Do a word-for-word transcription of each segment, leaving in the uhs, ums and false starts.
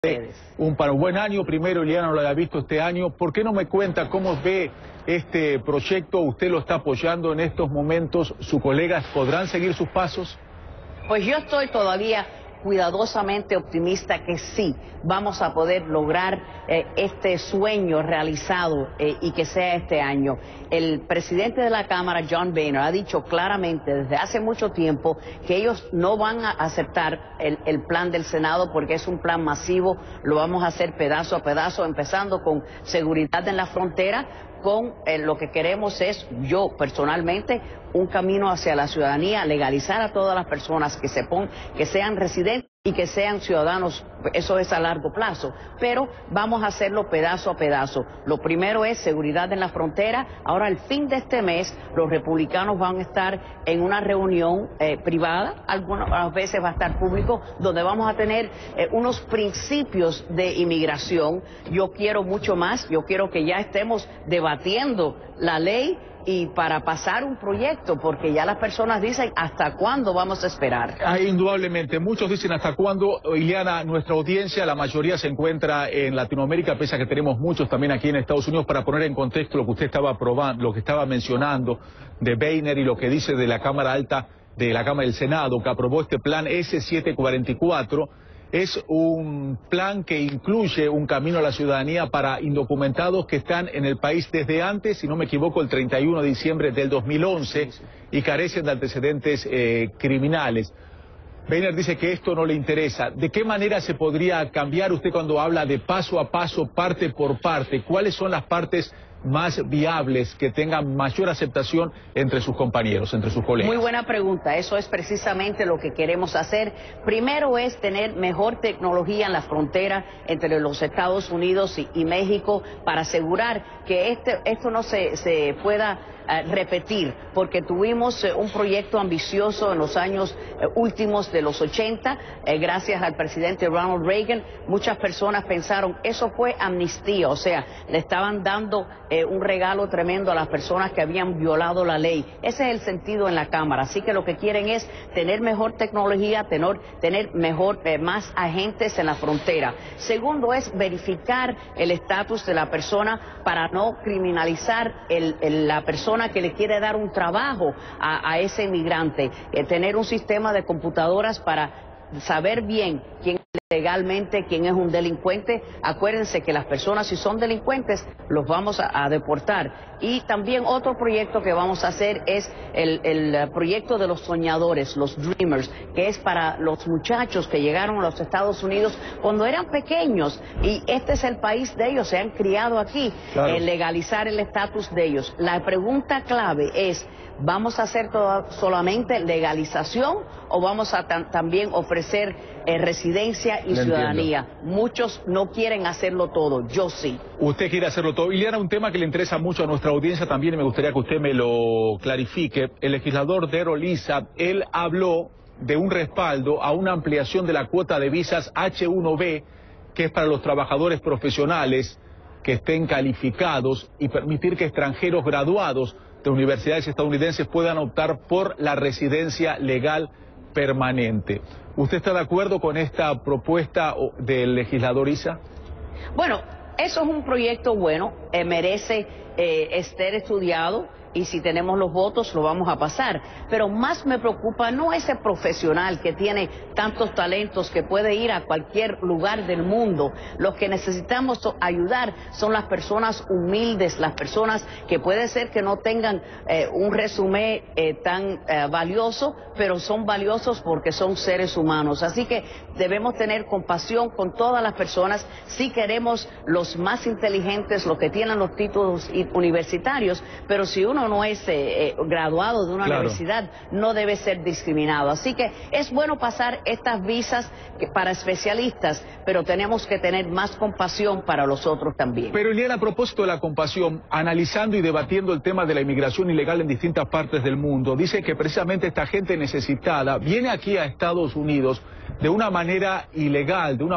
Un, para un buen año, primero Ileana no lo había visto este año. ¿Por qué no me cuenta cómo ve este proyecto? ¿Usted lo está apoyando en estos momentos? ¿Sus colegas podrán seguir sus pasos? Pues yo estoy todavía cuidadosamente optimista que sí, vamos a poder lograr eh, este sueño realizado eh, y que sea este año. El presidente de la Cámara, John Boehner, ha dicho claramente desde hace mucho tiempo que ellos no van a aceptar el, el plan del Senado porque es un plan masivo, lo vamos a hacer pedazo a pedazo, empezando con seguridad en la frontera, con eh, lo que queremos es, yo personalmente, un camino hacia la ciudadanía, legalizar a todas las personas que se pon, que sean residentes y que sean ciudadanos, eso es a largo plazo, pero vamos a hacerlo pedazo a pedazo. Lo primero es seguridad en la frontera. Ahora, al fin de este mes, los republicanos van a estar en una reunión eh, privada, algunas veces va a estar público, donde vamos a tener eh, unos principios de inmigración. Yo quiero mucho más, yo quiero que ya estemos debatiendo la ley y para pasar un proyecto, porque ya las personas dicen, ¿hasta cuándo vamos a esperar? Ah, indudablemente, muchos dicen hasta cuándo. Ileana, nuestra audiencia, la mayoría se encuentra en Latinoamérica, pese a que tenemos muchos también aquí en Estados Unidos. Para poner en contexto lo que usted estaba probando, lo que estaba mencionando de Boehner y lo que dice de la Cámara Alta, de la Cámara del Senado, que aprobó este plan ese setecientos cuarenta y cuatro, es un plan que incluye un camino a la ciudadanía para indocumentados que están en el país desde antes, si no me equivoco, el treinta y uno de diciembre del dos mil once y carecen de antecedentes eh, criminales. Boehner dice que esto no le interesa. ¿De qué manera se podría cambiar usted cuando habla de paso a paso, parte por parte? ¿Cuáles son las partes más viables que tengan mayor aceptación entre sus compañeros, entre sus colegas? Muy buena pregunta, eso es precisamente lo que queremos hacer. Primero es tener mejor tecnología en la frontera entre los Estados Unidos y, y México para asegurar que este, esto no se, se pueda uh, repetir, porque tuvimos uh, un proyecto ambicioso en los años uh, últimos de los ochenta, uh, gracias al presidente Ronald Reagan. Muchas personas pensaron, eso fue amnistía, o sea, le estaban dando Eh, un regalo tremendo a las personas que habían violado la ley. Ese es el sentido en la Cámara. Así que lo que quieren es tener mejor tecnología, tener, tener mejor, eh, más agentes en la frontera. Segundo es verificar el estatus de la persona para no criminalizar el, el, la persona que le quiere dar un trabajo a, a ese inmigrante. Eh, tener un sistema de computadoras para saber bien quién legalmente, quién es un delincuente. Acuérdense que las personas, si son delincuentes, los vamos a, a deportar. Y también otro proyecto que vamos a hacer es el, el proyecto de los soñadores, los dreamers, que es para los muchachos que llegaron a los Estados Unidos cuando eran pequeños y este es el país de ellos, se han criado aquí. Claro. eh, legalizar el estatus de ellos. La pregunta clave es, ¿vamos a hacer toda, solamente legalización o vamos a tam también ofrecer eh, residencia y Le ciudadanía? entiendo. Muchos no quieren hacerlo todo, yo sí. Usted quiere hacerlo todo. Ileana, un tema que le interesa mucho a nuestra audiencia también y me gustaría que usted me lo clarifique. El legislador Darrell Issa, él habló de un respaldo a una ampliación de la cuota de visas H uno B, que es para los trabajadores profesionales que estén calificados, y permitir que extranjeros graduados de universidades estadounidenses puedan optar por la residencia legal permanente. ¿Usted está de acuerdo con esta propuesta del legislador Issa? Bueno, eso es un proyecto bueno, eh, merece eh, ser estudiado y si tenemos los votos lo vamos a pasar. Pero más me preocupa no ese profesional que tiene tantos talentos que puede ir a cualquier lugar del mundo. Los que necesitamos ayudar son las personas humildes, las personas que puede ser que no tengan eh, un resumen eh, tan eh, valioso, pero son valiosos porque son seres humanos. Así que debemos tener compasión con todas las personas. Si queremos los más inteligentes, los que tienen los títulos universitarios, pero si uno no es eh, eh, graduado de una claro. universidad, no debe ser discriminado. Así que es bueno pasar estas visas que, para especialistas, pero tenemos que tener más compasión para los otros también. Pero Ileana, a propósito de la compasión, analizando y debatiendo el tema de la inmigración ilegal en distintas partes del mundo, dice que precisamente esta gente necesitada viene aquí a Estados Unidos de una manera ilegal, de una manera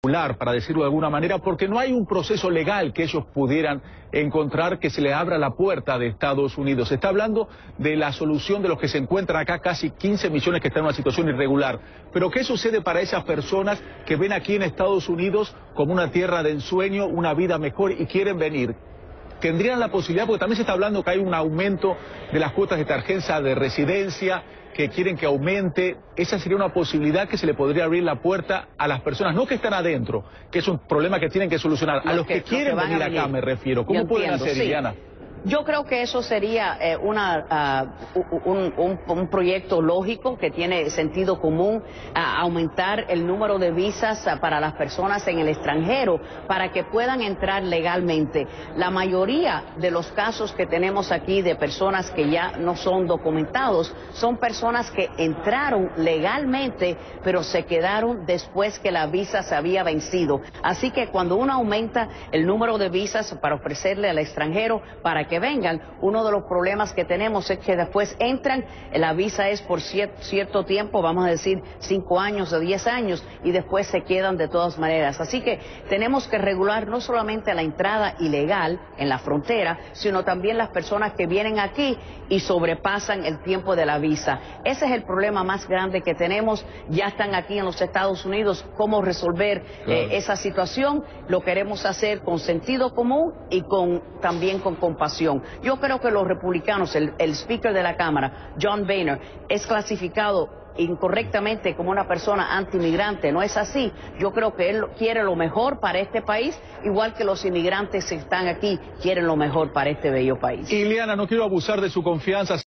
para decirlo de alguna manera, porque no hay un proceso legal que ellos pudieran encontrar que se le abra la puerta de Estados Unidos. Se está hablando de la solución de los que se encuentran acá, casi quince millones que están en una situación irregular. Pero ¿qué sucede para esas personas que ven aquí en Estados Unidos como una tierra de ensueño, una vida mejor y quieren venir? ¿Tendrían la posibilidad? Porque también se está hablando que hay un aumento de las cuotas de tarjeta de residencia, que quieren que aumente. Esa sería una posibilidad que se le podría abrir la puerta a las personas, no que están adentro, que es un problema que tienen que solucionar, a los que, que quieren venir acá me refiero. ¿Cómo pueden hacer, sí. Iliana? Yo creo que eso sería eh, una, uh, un, un, un proyecto lógico que tiene sentido común, uh, aumentar el número de visas uh, para las personas en el extranjero para que puedan entrar legalmente. La mayoría de los casos que tenemos aquí de personas que ya no son documentados son personas que entraron legalmente pero se quedaron después que la visa se había vencido. Así que cuando uno aumenta el número de visas para ofrecerle al extranjero para que vengan, uno de los problemas que tenemos es que después entran, la visa es por cierto, cierto tiempo, vamos a decir cinco años o diez años, y después se quedan de todas maneras. Así que tenemos que regular no solamente la entrada ilegal en la frontera, sino también las personas que vienen aquí y sobrepasan el tiempo de la visa. Ese es el problema más grande que tenemos. Ya están aquí en los Estados Unidos. ¿Cómo resolver claro. eh, esa situación? Lo queremos hacer con sentido común y con también con compasión. Yo creo que los republicanos, el, el speaker de la Cámara, John Boehner, es clasificado incorrectamente como una persona anti-inmigrante. No es así. Yo creo que él quiere lo mejor para este país, igual que los inmigrantes que están aquí quieren lo mejor para este bello país. Iliana, no quiero abusar de su confianza.